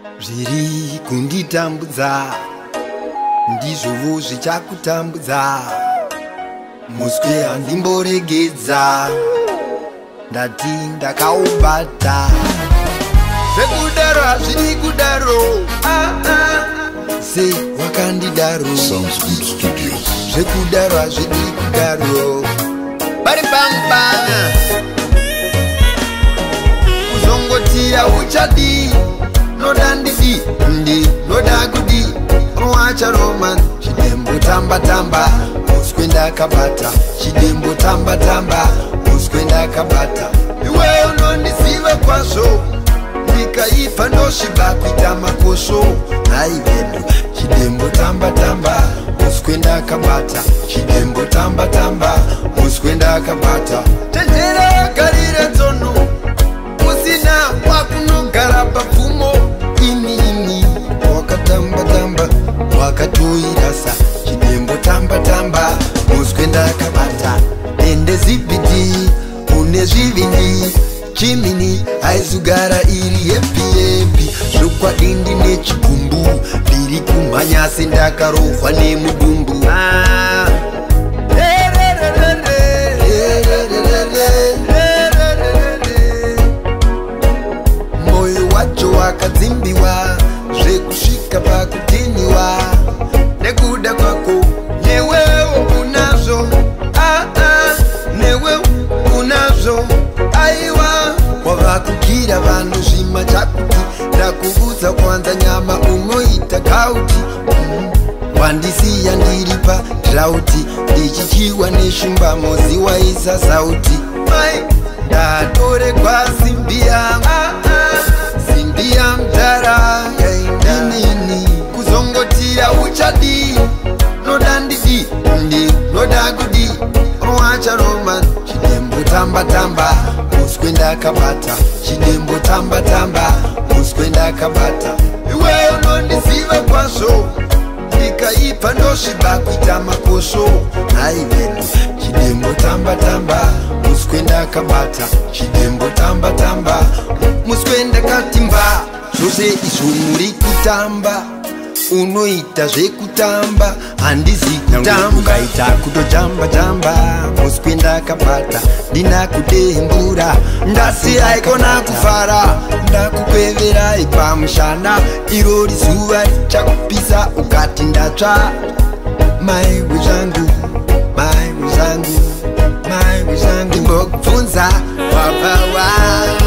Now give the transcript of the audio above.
Zviri kunditambudza ndizvovo zvichakutambudza. Muswe handimboregedza, ndati ndakaubata. Zvekudaro hazvidi kudaro, se wakandidaro. Zvekudaro hazvidi kudaro, bari banga uzongoti hauchadi. Noda ndidi ndi noda kudi ruwacha roman. Chidembo tamba tamba muswe ndakabata. Chidembo tamba tamba muswe ndakabata. Iwe unondisiva kwazvo, ndikaipa ndosviba kuita makoso. Naivedu chidembo tamba tamba muswe ndakabata. Chidembo tamba tamba muswe ndakabata. Tenjera garire tsono musina wakunogara papfumo. Ini wakatamba tamba wakatoirasa. Chidembo tamba tamba muswe ndakabata. Ende zibidi une zvivindi chimini aizugara iri yepi yepi. Zvokwadindi nechigumbu ndiri kumhanya sendakarovwa nemudumbu. Moyo wacho wakadzimbiwa zvekusvika pakutiniwa. Nekuda kwako newewo unazvo, newewo unazvo. Aiwa kwavakugira vanhu zvima chakuti ndakuvudza kwanza nyama unoita kauti. Wandisiya ndiri padrauti ndichichiwa neshumba mozi waisa sauti. Mai ndatorekwa simbi yangu, simbi yamdara yainini. Kuzongoti hauchadi, noda ndidi ndi noda kudi ruwacha roman. Chidembo tamba tamba muswe ndakabata. Chidembo tamba tamba muswe ndakabata. Iwe unondisiva kwazvo, ndikaipa ndosviba kuita makoso. Naivedu chidembo tamba tamba muswe ndakabata. Chidembo tamba tamba muswe ndakatimba. Zvose izvo muri kutamba, unoita zvekutamba handizi kutamba. Ukaita kutojamba jamba muswe ndakabata. Ndina kudembura ndasi aikona kufara. Ndakukweverai pamushana iro rizuva richakupisa ukati ndatsva. Maiwe zvangu, maiwe zvangu, maiwe zvangu. Ndimbokubvunza wabva wapi?